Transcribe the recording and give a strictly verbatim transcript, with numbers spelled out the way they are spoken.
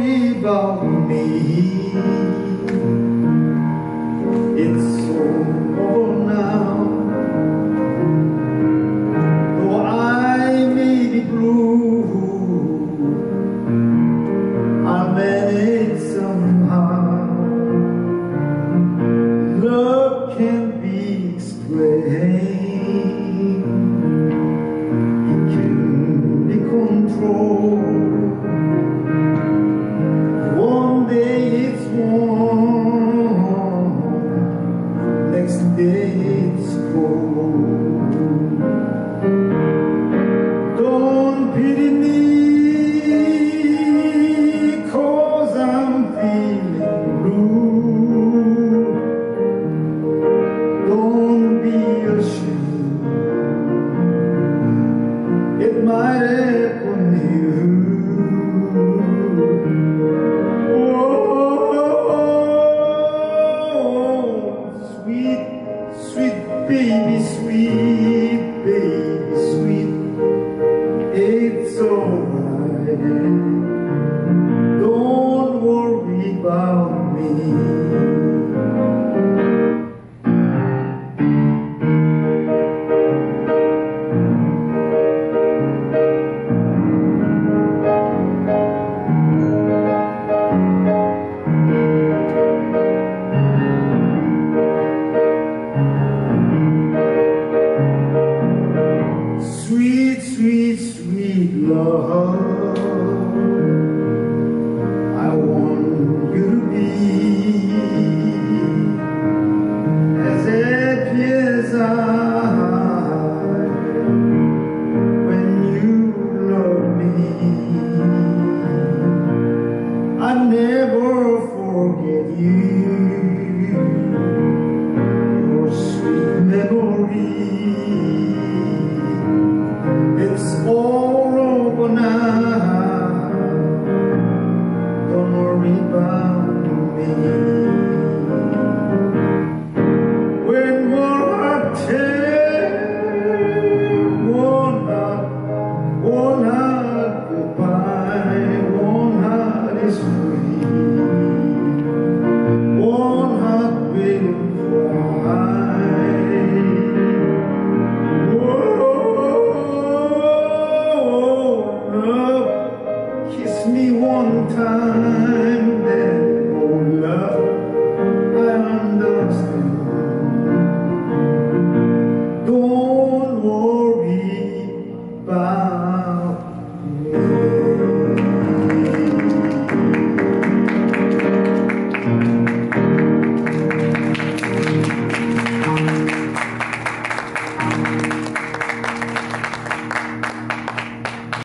worry about me. It's over now. Though I may be blue, I'll manage somehow. Love can't be explained. It can be controlled. One day it's warm, next day it's cold. Don't pity me, 'cause I'm feeling blue. Don't be ashamed, it might happen to you. Sweet baby, sweet baby, sweet, it's alright. Don't worry about me. Sweet, sweet, sweet love, I want you to be as happy as I when you love me. I never forget you, your sweet memory. It's all over now. Don't worry about me. When will I take one heart, one heart goodbye? One heart is free, one heart will cry. Kiss me one time.